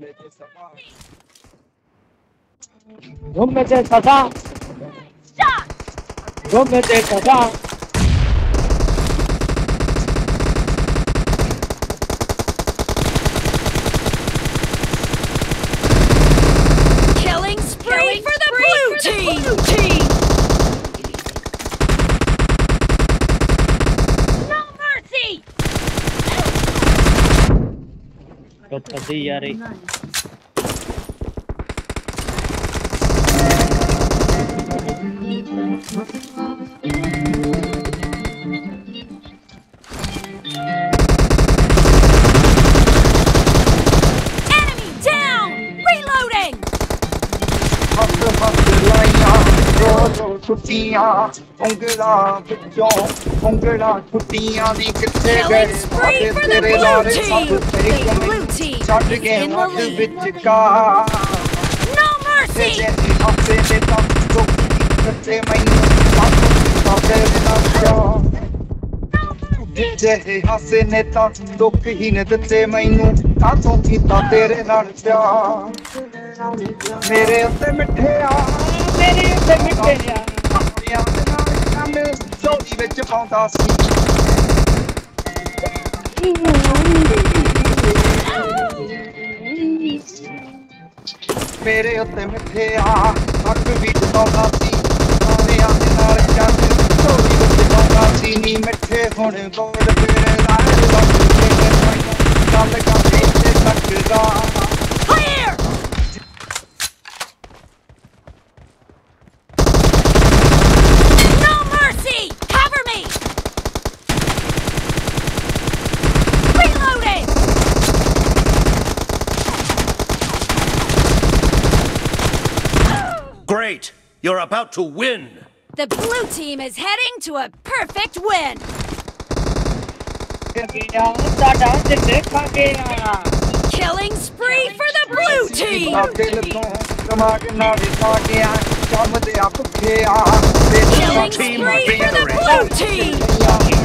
घूमने से सदा घूमने से सदा Killing spree for the blue team! No mercy! तो तभी यार छुट्टियां उंगला बिचों उंगला छुट्टियां दी किथे गए तेरे लारे सब तेरे छड़ के मत विच का No mercy! जैसी हफ्ते दे तक जो कच्चे मैनू सब तेरे नाल जे हासे ने ता दुख ही ने दिते मैनू कातों कीता तेरे नाल प्यार मेरे उत्ते मिठे आ मेरे उत्ते मिठे आ झोली विच पाउंदा सी मेरे उत्ते मिठे आ हक भी पाउंदा सी सारियां दे नाल चंद झोली विच पाउंदा सी नी मिठे हुण गोल तेरे लाल गल करदे ते टकदा Clear! No mercy! Cover me! Reloading! Great! You're about to win! The blue team is heading to a perfect win! Killing spree for the blue team! Killing spree for the blue team!